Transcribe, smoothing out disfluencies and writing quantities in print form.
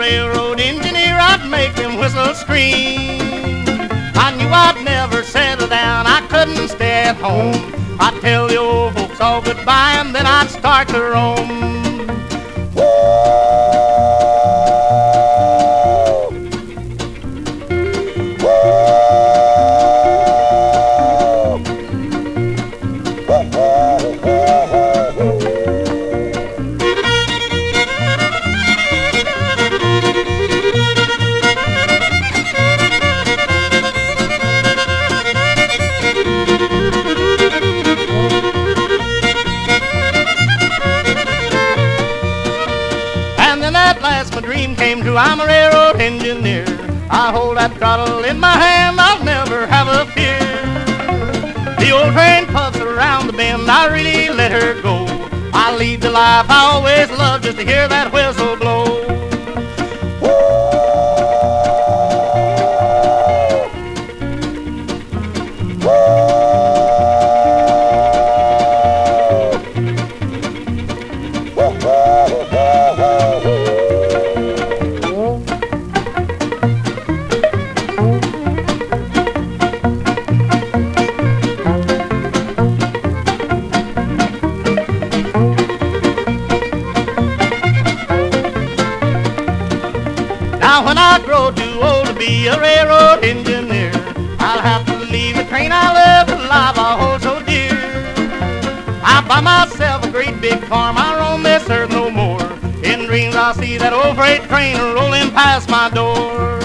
railroad engineer, I'd make them whistles scream. I knew I'd never settle down, I couldn't stay at home. I'd tell the old folks all goodbye and then I'd start to roam. At last my dream came true, I'm a railroad engineer. I hold that throttle in my hand, I'll never have a fear. The old train puffs around the bend, I really let her go. I lead the life I always loved just to hear that whistle blow. Now when I grow too old to be a railroad engineer, I'll have to leave the train I love, the life I hold so dear. I buy myself a great big farm, I roam this earth no more. In dreams I'll see that old freight train rolling past my door.